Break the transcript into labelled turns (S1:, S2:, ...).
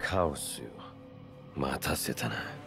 S1: カオスよ。待たせたな。